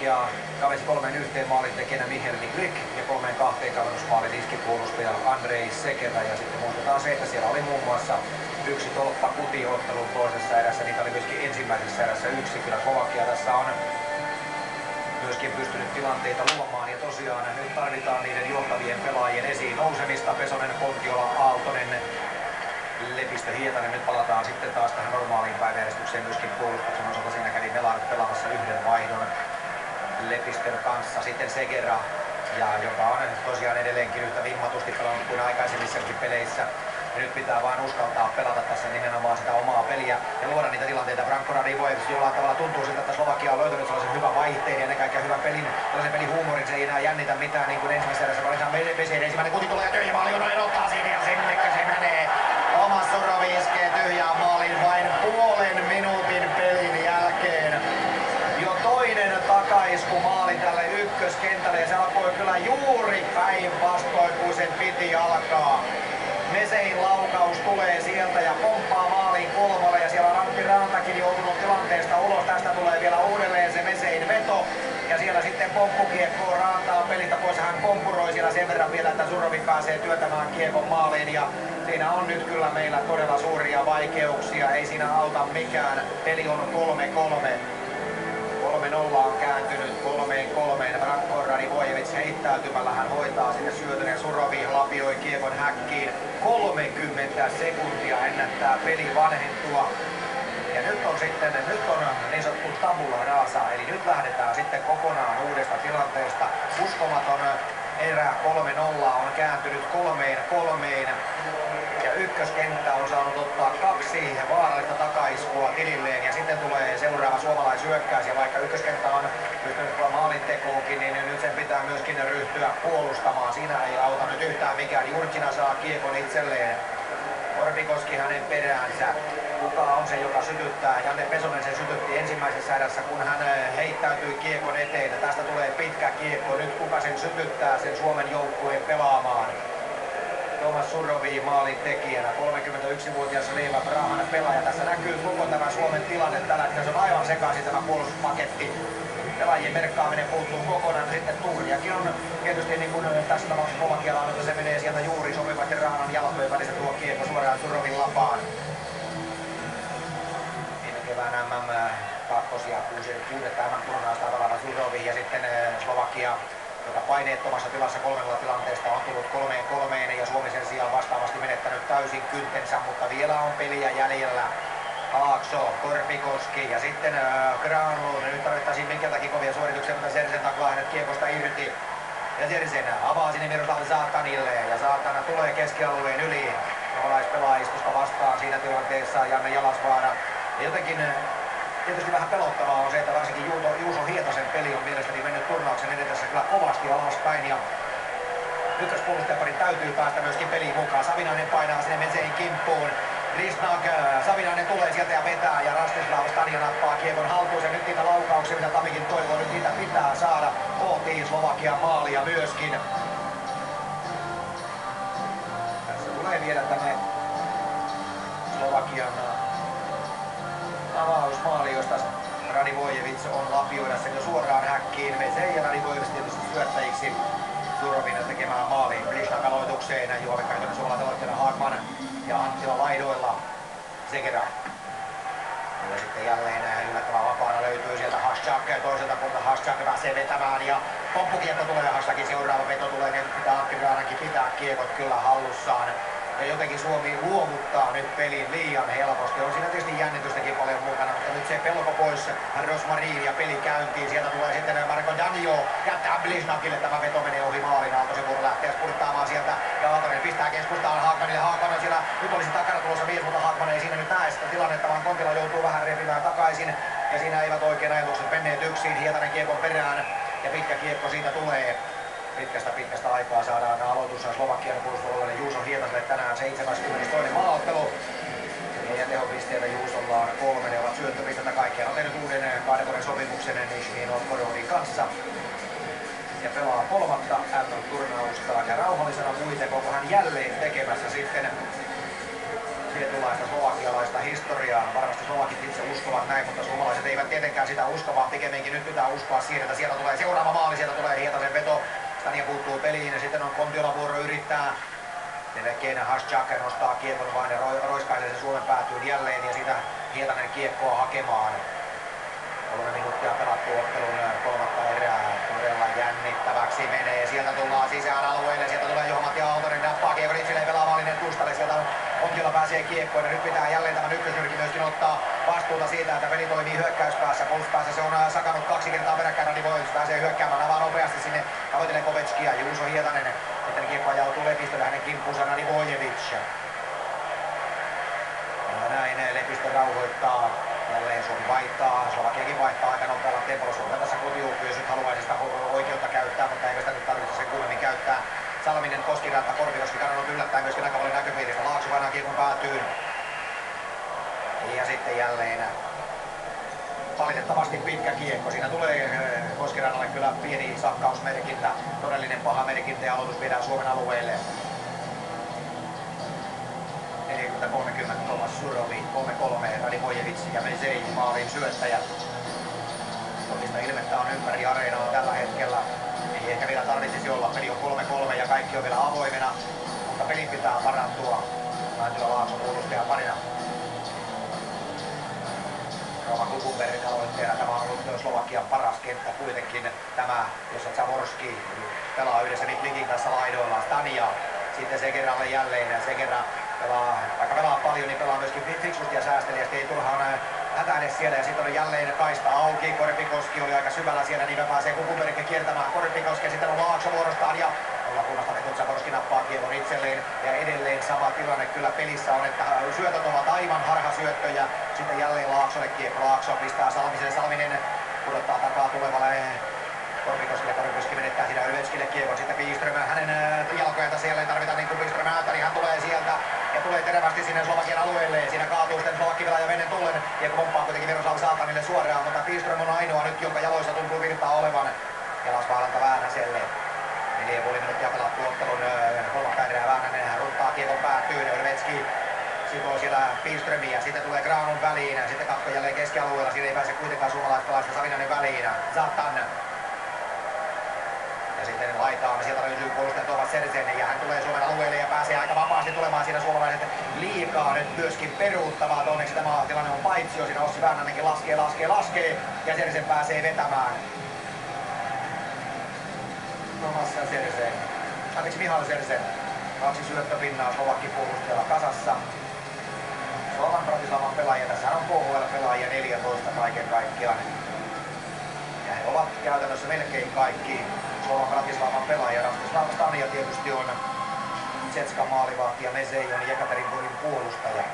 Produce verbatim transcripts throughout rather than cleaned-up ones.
Slovakia kavesi kolmeen yhteen maalin tekijänä Michal Niklik ja kolmeen kahteen kavennusmaalin iskipuolustaja Andrei Sekera. Ja sitten muistetaan se, että siellä oli muun muassa yksi tolppa kutiottelun toisessa erässä, niitä oli myöskin ensimmäisessä erässä yksi. Kyllä Slovakia tässä on myöskin pystynyt tilanteita luomaan ja tosiaan nyt tarvitaan niiden johtavien pelaajien esiin nousemista. Pesonen, Kontiola, Aaltonen, Lepistö, Hietanen. Nyt palataan sitten taas tähän normaaliin päiväjärjestykseen myöskin puolustuksen osalta. Siinä kävi Melar pelaamassa yhden vaihdon Lepistön kanssa. Sitten Segera, ja joka on tosiaan edelleenkin yhtä vimmatusti pelannut kuin aikaisemmissakin peleissä. Ja nyt pitää vain uskaltaa pelata tässä nimenomaan sitä omaa peliä ja luoda niitä tilanteita. Branko Radivojevic jollain tavalla tuntuu siltä, että Slovakia on löytänyt sellaisen hyvän vaihteen ja ennen kaikkea hyvän pelin, tällaisen pelin huumorin. Se ei enää jännitä mitään niin kuin ensimmäisessä erässä, vaan se Veseen ensimmäinen kuti tulee ja tyhjä maali, noin ottaa siinä ja sinnekö se menee. Omas Surovi iskee tyhjään maaliin vain puolen minuutin pelin jälkeen. Jo toinen takaisku maali tälle ykköskentälle ja se alkoi kyllä juuri päinvastoin kuin sen piti alkaa. Mesein laukaus tulee sieltä ja pomppaa maaliin kolmolle ja siellä on Antti Rantakin joutunut tilanteesta ulos. Tästä tulee vielä uudelleen se Mesein veto ja siellä sitten pomppukiekko Rantaa pelistä pois. Hän kompuroi siellä sen verran vielä, että Surovi pääsee työtämään kiekon maaliin ja siinä on nyt kyllä meillä todella suuria vaikeuksia. Ei siinä auta mikään. Peli on kolme kolme. kolme nolla on kääntynyt kolmeen kolmeen. Branko Radivojevic heittäytymällä hän hoitaa sinne syötön ja Surovi lapioi kiekon häkkiin. kolmekymmentä sekuntia ennättää peli vanhentua. Ja nyt on sitten, nyt on niin sanottu tabula rasa, eli nyt lähdetään sitten kokonaan uudesta tilanteesta. Uskomaton erä kolme nolla on kääntynyt kolmeen kolmeen. Ja ykköskenttä on saanut ottaa kaksi vaarallista takaiskua tililleen ja sitten tulee seuraava suomalaishyökkäys ja vaikka ykköskenttä on pystynyt maalintekoonkin, niin nyt sen pitää myöskin ryhtyä puolustamaan. Siinä ei auta nyt yhtään mikään. Jurkina saa kiekon itselleen. Korpikoski hänen peräänsä. Kuka on se, joka sytyttää? Janne Pesonen sen sytytti ensimmäisessä erässä, kun hän heittäytyi kiekon eteen. Tästä tulee pitkä kiekko. Nyt kuka sen sytyttää sen Suomen joukkueen pelaamaan? Tomas Surovi maalin tekijänä, kolmekymmentäyksivuotias Leeva Prahan pelaaja. Tässä näkyy koko tämä Suomen tilanne tällä hetkellä. Se on aivan sekaisin tämä puolustuspaketti. Pelaajien merkkaaminen puuttuu kokonaan. Sitten Turjakin on tietysti niin kuin tässä tapauksessa Slovakialla on, että se menee sieltä juuri sopivasti Rahanan jalkojen välissä tuo kiekko suoraan Surovin lapaan. Viime kevään M M kakkosia kuudetta M M-turnausta pelaava Surovi ja sitten Slovakia, joka paineettomassa tilassa kolmella tilanteesta on tullut kolmeen kolmeen ja Suomi sen sijaan vastaavasti menettänyt täysin kyntensä, mutta vielä on peliä jäljellä. Laakso, Korpikoski ja sitten äh, Granlund. Nyt tarvittaisiin Mikkeltäkin kovia suorituksia, mutta Sersen taklaa hänet kiekosta irti. Ja Sersen avaa sinne Miroslav Zaatanille ja Zaatana tulee keskialueen yli. Suomalaispelaajistosta vastaan siinä tilanteessa Janne Jalasvaara. Ja jotenkin tietysti vähän pelottavaa on se, että varsinkin Juuso, Juuso Hietasen peli on mielestäni mennyt turnauksen edetessä kyllä kovasti alaspäin. Ja ykköspuolustajaparin täytyy päästä myöskin peliin mukaan. Savinainen painaa sinne Mesein kimppuun. Risnak, Savinainen tulee sieltä ja vetää ja Rastislav Stania nappaa kiekon haltuun. Ja nyt niitä laukauksia, mitä Tamikin toivoo, nyt niitä pitää saada. Pohtii Slovakian maalia myöskin. Tässä tulee vielä tänne Slovakian avausmaali, josta Radivojevic on lapioida sen jo suoraan häkkiin. Mesei ja Radivojevic tietysti syöttäjiksi Surovin tekemään maaliin. Blishnak aloitukseen, Juha Pekka suomalaisen aloitteena Haakman ja Anttila laidoilla. Segera. Ja sitten jälleen yllättävän vapaana löytyy sieltä Haščák toiselta puolta. Haščák pääsee vetämään ja pomppukiekko tulee Haščákin seuraava veto tulee, niin pitää Antti Raanankin pitää kiekot kyllä hallussaan. Ja jotenkin Suomi luovuttaa nyt pelin liian helposti. On siinä tietysti jännitystäkin paljon mukana, mutta nyt se pelko pois Rosmarin ja peli käyntiin. Sieltä tulee sitten Marko Janjo. Jättää Blisnakille, tämä veto menee ohi maalin. Aaltosen vuoro lähtee spurttaamaan sieltä. Ja Aaltonen pistää keskustaan Haakmanille. Haakman on siellä, nyt olisi takana tulossa mies, mutta Haakman ei siinä nyt näe sitä tilannetta, vaan Kontila joutuu vähän repimään takaisin. Ja siinä eivät oikein ajatukset menneet yksin. Hietanen kiekon perään ja pitkä kiekko siitä tulee. Pitkästä pitkästä aikaa saadaan aloitus Slovakian puolustusalueelle Juuso Hietaselle tänään seitsemäskymmenestoinen maaottelu. Neljä tehopisteitä Juusolla on kolme, ne ovat syöttöpistettä kaikkiaan. On tehnyt uuden kahden vuoden sopimuksen Nizhny Novgorodin kanssa. Ja pelaa kolmatta M M-turnausta ja rauhallisena muuten, onko hän jälleen tekemässä sitten tietynlaista slovakialaista historiaa. Varmasti slovakit itse uskovat näin, mutta suomalaiset eivät tietenkään sitä usko, vaan pikemminkin nyt pitää uskoa siihen, että sieltä tulee seuraava maali, sieltä tulee Hietasen veto. Stania puuttuu peliin ja sitten on Kontiola vuoro yrittää. Melkein Haschak nostaa kiekon vain ja roiskaisee sen Suomen päätyyn jälleen ja siitä Hietanen kiekkoa hakemaan. Kolme minuuttia pelattu ottelun kolmatta erää. Todella jännittäväksi menee. Sieltä tullaan sisään alueelle. Sieltä tulee Johan-Matti Aaltonen nappaa kiekon itselleen pelaa maalinen Tustalle. Sieltä Kontiola pääsee kiekkoon ja nyt pitää jälleen tämän ykkösnyrkin myöskin ottaa vastuuta siitä, että peli toimii hyökkäyspäässä. Puolustuspäässä se on sakannut kaksi kertaa peräkkäin. Radivojevic pääsee hyökkäämään avaa nopeasti sinne. Tavoitelee Kovetskia. Juuso Hietanen. Sitten kiekko ajautuu Lepistölle hänen kimppuunsa Radivojevic. Ja näin Lepistö rauhoittaa. Jälleen Suomi vaihtaa, Slovakiakin vaihtaa aika nopealla tempolla. Suomi tässä kotiuupuu, jos nyt haluaisi sitä oikeutta käyttää, mutta ei sitä nyt tarvitse sen kummemmin käyttää. Salminen, Koskiratta, Korpikoski kadonnut yllättäen myöskin aika paljon näköpiiristä. Laakso painaa kiekon päätyyn. Ja sitten jälleen valitettavasti pitkä kiekko. Siinä tulee Koskirannalle kyllä pieni sakkausmerkintä, todellinen paha merkintä ja aloitus viedään Suomen alueelle. neljäkymmentä kolmekymmentä Tomas Surovi, kolme kolme Radivojevic ja Mezei maalin syöttäjä. Todista ilmettä on ympäri areenaa tällä hetkellä. Ei ehkä vielä tarvitsisi olla. Peli on kolme kolme ja kaikki on vielä avoimena, mutta pelin pitää parantua. Mäntylä Laakso puolustaja parina. Roma Kukunbergin aloitteena. Tämä on ollut Slovakian paras kenttä kuitenkin. Tämä, jossa Zaworski pelaa yhdessä Miklikin kanssa laidoilla. Stania sitten Sekeralle jälleen ja Sekera pelaa, vaikka pelaa paljon, niin pelaa myöskin fiksusti ja säästeliästi, ei turhaan hätäile siellä. Ja sitten on jälleen kaista auki, Korpikoski oli aika syvällä siellä, niin pääsee Kukunberg kiertämään Korpikoski ja sitten on Laakso vuorostaan ja nollakunnasta Petut Zaworski nappaa kiekon itselleen. Ja edelleen sama tilanne kyllä pelissä on, että syötöt ovat aivan harhasyöttöjä. Sitten jälleen Laaksolle kiekko, Laakso pistää Salmiselle, Salminen pudottaa takaa tulevalle Korpikoskille, Korpikoski menettää siinä Ylvetskille kiekon, sitten Piström, hänen jalkojensa siellä ei tarvita niin kuin Piström ääntä, niin hän tulee sieltä ja tulee terävästi sinne Slovakian alueelle. Siinä kaatuu sitten Slovakki-pelaaja vennen tullen, kiekko pomppaa kuitenkin Miroslav Saatanille suoraan, mutta Piström on ainoa nyt, jonka jaloissa tuntuu virtaa olevan. Jalasvaalanta Väänäselle. Neljä puoli minuuttia pelattu ottelun kolmatta erää. Väänänen hän runtaa kiekon päätyyn, Ylvetski sitoo siellä Piströmiä, sitten tulee Granun väliin, sitten katko jälleen keskialueella, siinä ei pääse kuitenkaan suomalaispelaista Savinainen väliin. Zatan. Ja sitten laitaan, sieltä löytyy puolustaja Tomas Sersen ja hän tulee Suomen alueelle ja pääsee aika vapaasti tulemaan siinä suomalaiset liikaa nyt myöskin peruuttamaan. Onneksi tämä tilanne on paitsio, siinä Ossi Väänänenkin laskee, laskee, laskee ja Sersen pääsee vetämään. Tomas Sersen, anteeksi Mihal Sersen, kaksi syöttöpinnaa Slovakki puolustajalla kasassa. Slovan Bratislavan pelaajia, tässä on K H L-pelaajia neljätoista kaiken kaikkiaan. Ja he ovat käytännössä melkein kaikki Slovan Bratislavan pelaajia. Rastislav Stania tietysti on Zetska maalivahti ja Mezei on Jekaterinburgin puolustaja.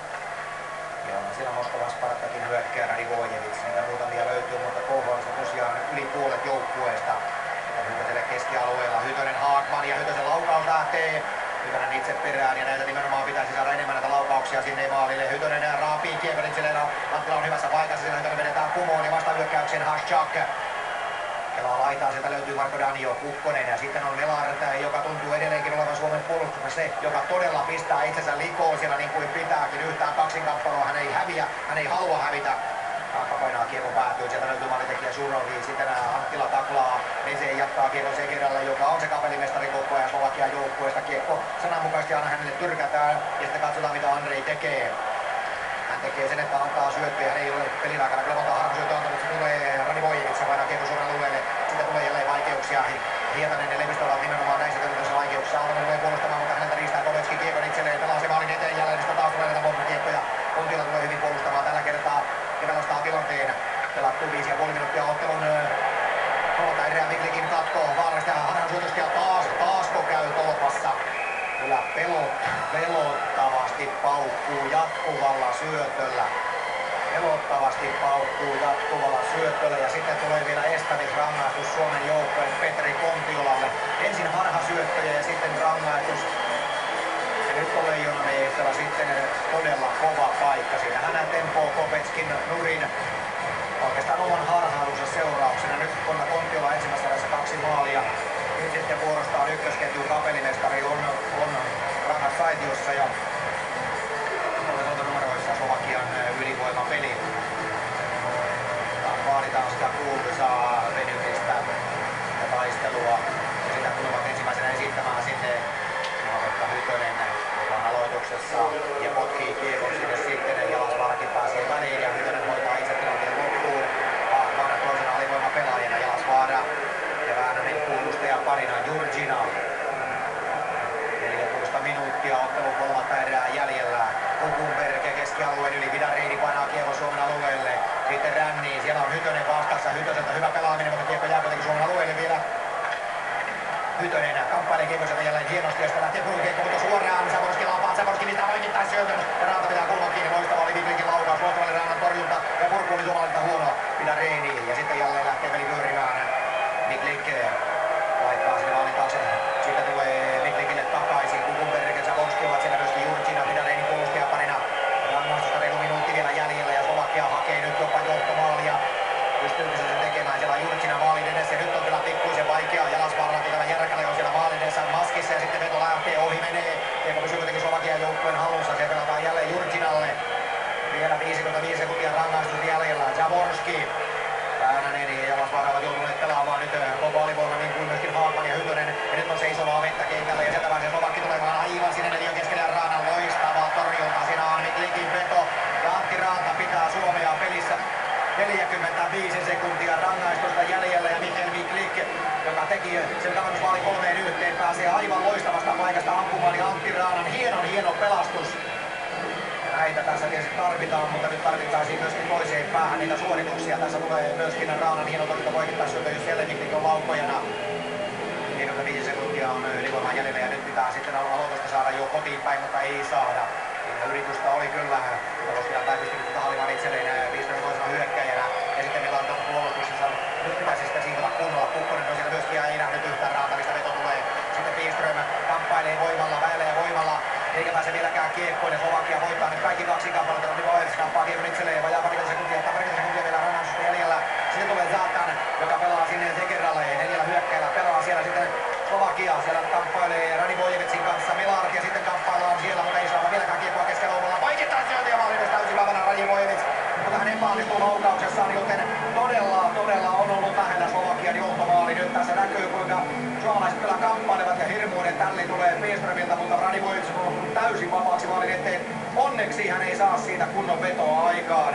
Ja siellä Moskova Spartakin hyökkää Radivojevic, niitä muutamia löytyy, mutta K H L:ssä tosiaan yli puolet joukkueesta. Hytöselle keskialueella Hytönen Haakman ja Hytösen laukaus lähtee. Hytönen itse perään ja näitä nimenomaan pitäisi saada enemmän näitä laukauksia sinne maalille. Hytönen raapii kiekon itselleen, Anttila on hyvässä paikassa, siellä Hytönen vedetään kumoon ja vastahyökkäyksen Haschak. Kelaa laitaa, sieltä löytyy Marko Danio, Kukkonen ja sitten on Melart, joka tuntuu edelleenkin olevan Suomen puolustuksessa se, joka todella pistää itsensä likoon siellä niin kuin pitääkin. Yhtään kaksinkappalua, hän ei häviä, hän ei halua hävitä. Kaakka painaa kiekon päätyy, sieltä löytyy maalitekijä Surovi, sitten Anttila taklaa, Mezei jatkaa kiekon Sekeralle, joka on se kapelimestari koko ajan Slovakian joukkueesta. Kiekko sananmukaisesti aina hänelle tyrkätään ja sitten katsotaan mitä Andrei tekee. Hän tekee sen, että antaa syöttöjä, hän ei ole pelin aikana kyllä monta harhasyöttöä antanut, se tulee Radivojevic, se painaa kiekon Suomen alueelle, sitten tulee jälleen vaikeuksia. Hietanen ja Lepistö ovat nimenomaan näissä tilanteissa vaikeuksia, Aaltonen tulee puolustamaan, mutta häneltä riistää Kovetskin kiekon itselleen, pelaa se maalin eteen jälleen, niin taas tulee näitä bombakiekkoja. Kontiola tulee hyvin puolustamaan tällä kertaa ja pelastaa tilanteen. Pelattu viisi ja puoli minuuttia ottelun kolmatta erää Miklikin katkoon, vaarallista ja harhansyötöstä ja taas, taasko käy tolpassa. Kyllä pelot, pelottavasti paukkuu jatkuvalla syötöllä. Pelottavasti paukkuu jatkuvalla syötöllä ja sitten tulee vielä estämisrangaistus Suomen joukkojen Petri Kontiolalle. Ensin harhasyöttöjä ja sitten rangaistus. Ja nyt on Leijonamiehisellä sitten todella kova paikka. Siinä hän tempoo Kopetskin nurin oikeastaan oman harhailunsa seurauksena. Nyt kun Kontiola ensimmäisessä erässä kaksi maalia. Nyt sitten vuorostaan ykkösketjun kapelimestari on, on rangasaitiossa ja numeroissa Slovakian ylivoimapeli. sitten ränniin. Siellä on Hytönen vastassa. Hytöseltä hyvä pelaaminen, mutta kiekko jää kuitenkin Suomen alueelle vielä. Hytönen kamppailee kiekoselta jälleen hienosti ja sitten lähtee purkiekko, mutta suoraan Saborski laapaa. Saborski niitä poikittaa syötön ja Raanta pitää kulman kiinni. Loistava oli Miklikin laukaus. Loistava oli Raanan torjunta ja purku oli suomalaista huono. Pidä Reiniin ja sitten jälleen lähtee peli pyörimään. Miklik laittaa sinne maalin taakse. Siitä tulee Miklikille takaisin. Kukunberg ja Saborski ovat siellä myöskin Jurčina. Pidä Reinin puolustajaparina. Rangaistusta reilu minuutti vielä jäljellä ja Slovakia hakee nyt jopa johtomaalia. Pystyykö se sen tekemään? Siellä on Jurčina maalin edessä ja nyt on kyllä pikkuisen vaikeaa. Jalasvaaralla kun tämä Järkäle on siellä maalin edessä maskissa ja sitten veto lähtee ohi menee. Kiekko pysyy kuitenkin Slovakian joukkueen hallussa. Se pelataan jälleen Jurčinalle. Vielä viisikymmentäviisi sekuntia rangaistus jäljellä. Jaworski. Väänänen ja Jalasvaara ovat joutuneet pelaamaan nyt koko alivoima niin kuin myöskin Haakman ja Hytönen. Ja nyt on seisovaa vettä kentällä ja sieltä pääsee Slovakki tulemaan aivan sinne neliön keskellä Raanan loistava torjunta. Siinä on Miklikin veto ja Antti Raanta pitää Suomea pelissä. neljäkymmentäviisi sekuntia rangaistusta jäljellä ja Mikael Miklik, joka teki sen kavennusmaalin kolmeen yhteen, pääsee aivan loistavasta paikasta ampumaan ja Antti Raanan hienon hieno pelastus. Ja näitä tässä tietysti tarvitaan, mutta nyt tarvittaisiin myöskin toiseen päähän niitä suorituksia. Tässä tulee myöskin Raanan hieno torjunta poikittaisyötä, jos jälleen Miklik on laukkojana. neljäkymmentäviisi sekuntia on ylivoimaa jäljellä ja nyt pitää sitten aloitusta saada jo kotiin päin, mutta ei saada. Ja yritystä oli kyllä, mutta tosiaan tämä pystyy tuota hallimaan itselleen viisitoista toisena hyökkäjänä. Ja sitten meillä on tuota puolustuksessa, nyt pitäisi sitten siitä olla kunnolla. Kukkonen on siellä myöskin ja ei nähnyt yhtään Raanta, mistä veto tulee. Sitten Piström kamppailee voimalla, väilee voimalla. Eikä pääse vieläkään kiekkoon ja Slovakia voittaa nyt kaikki kaksi kamppailta. Roni Boers kamppaa kiekon itselleen vajaa parikymmentä sekuntia, ottaa parikymmentä sekuntia vielä rangaistusta jäljellä. Sitten tulee Zlatan, joka pelaa sinne Zekeralle. Neljällä hyökkäjällä pelaa siellä sitten Slovakia. Siellä kamppailee Radivojevicin kanssa Milard ja sitten kamppaillaan siellä, mutta ei saa vieläkään kiekkoa keskellä ovalla. Vaikittaa syötä ja maalin täysin vahvana Radivojevic. Mutta hän epäonnistuu laukauksessaan, joten todella, todella on ollut lähellä Slovakian johtomaali. Nyt tässä näkyy kuinka suomalaiset kyllä kamppailevat ja hirmuuden tälli tulee Piströmiltä, mutta Radivojevic on täysin vapaaksi maalin eteen. Onneksi hän ei saa siitä kunnon vetoa aikaan.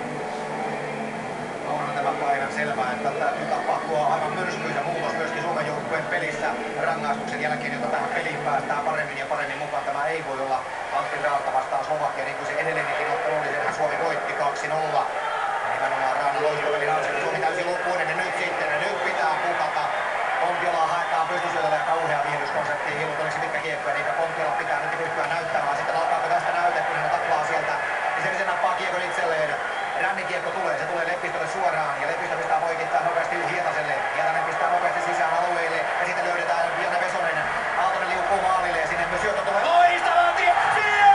On tämä päivän selvää, että täytyy tapahtua aivan myrskyisä muutos myöskin Suomen joukkueen pelissä rangaistuksen jälkeen, jotta tähän peliin päästään paremmin ja paremmin mukaan. Tämä ei voi olla Antti Raanta vastaan Slovakia, niin kuin se edellinenkin ottelu oli, että Suomi voitti kaksi nolla. Ja nimenomaan Raanan loistopelin ansiosta Suomi täysin loppuinen ja nyt sitten, ja nyt pitää pukata. Pontiolaa haetaan pystysyötällä ja kauhea viihdyskonseptiin hiilut, oliko se pitkä kiekko, ja niitä Pontiola pitää nyt ryhtyä näyttämään. Sitten alkaako tästä näyte, kun hän taklaa sieltä, niin se nappaa kiekon itselleen. Rännikiekko tulee, se tulee Leppistölle suoraan ja Leppistö pistää poikittaa nopeasti Hietaselle. Hietanen pistää nopeasti sisään alueelle ja sitten löydetään Janne Pesonen. Aaltonen liukuu maalille ja sinne myös syöttö tulee. Loistava tie! Siellä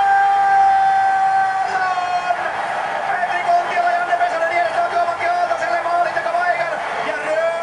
on! Petri Kontiola ja Janne Pesonen edessä Tuomakki Aaltoselle maalintekopaikan. Ja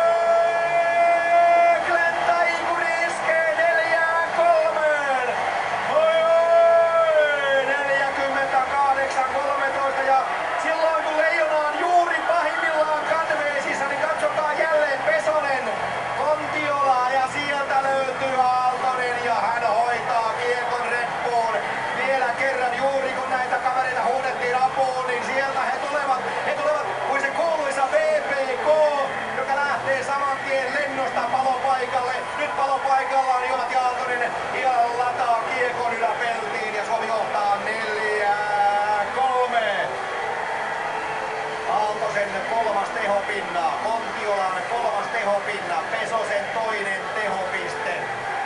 Rögle taikuri iskee neljään kolmeen. Oi oi! neljäkymmentäkahdeksan kolmetoista ja silloin kun Leijona on juuri pahimmillaan kanveesissa, niin katsokaa jälleen Pesonen, Kontiola ja sieltä löytyy Aaltonen ja hän hoitaa kiekon reppuun. Vielä kerran juuri kun näitä kavereita huudettiin apuun, niin sieltä he tulevat, he tulevat kuin se kuuluisa V P K, joka lähtee saman tien lennosta palopaikalle. Nyt palopaikalla on Jomat ja Aaltonen ja lataa kiekon yläpeltiin ja Suomi johtaa neljään kolmeen. Aaltosen kolmas tehopinna, Kontiolan kolmas tehopinna, Pesosen toinen tehopiste.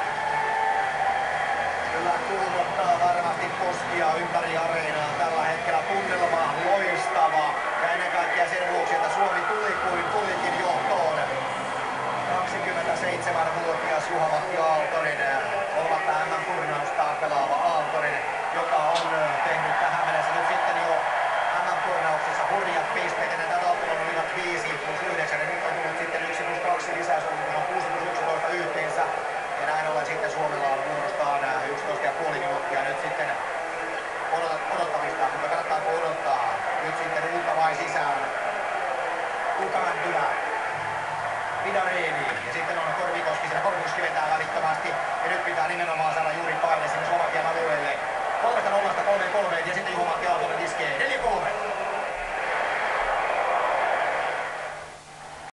Kyllä kuumottaa varmasti poskia ympäri areenaa tällä hetkellä, tunnelma loistava. Ja ennen kaikkea sen vuoksi, että Suomi tuli kuin tulikin johtoon. kaksikymmentäseitsemänvuotias Juha-Matti Aaltonen, kolmatta M M-turnaustaan pelaava Aaltonen, joka on tehnyt tähän mennessä nyt sitten jo M M-turnauksessa hurjat pisteet, ennen tätä ottelua olivat viisi plus yhdeksän, ja nyt on tullut sitten yksi plus kaksi lisää, se on kuusi plus yksitoista yhteensä. Ja näin ollen sitten Suomella on vuorostaan yksitoista pilkku viisi minuuttia nyt sitten odottamista, mutta kannattaako odottaa? Nyt sitten uutta vai sisään. Kuka Mäntylä, Vidareeni ja sitten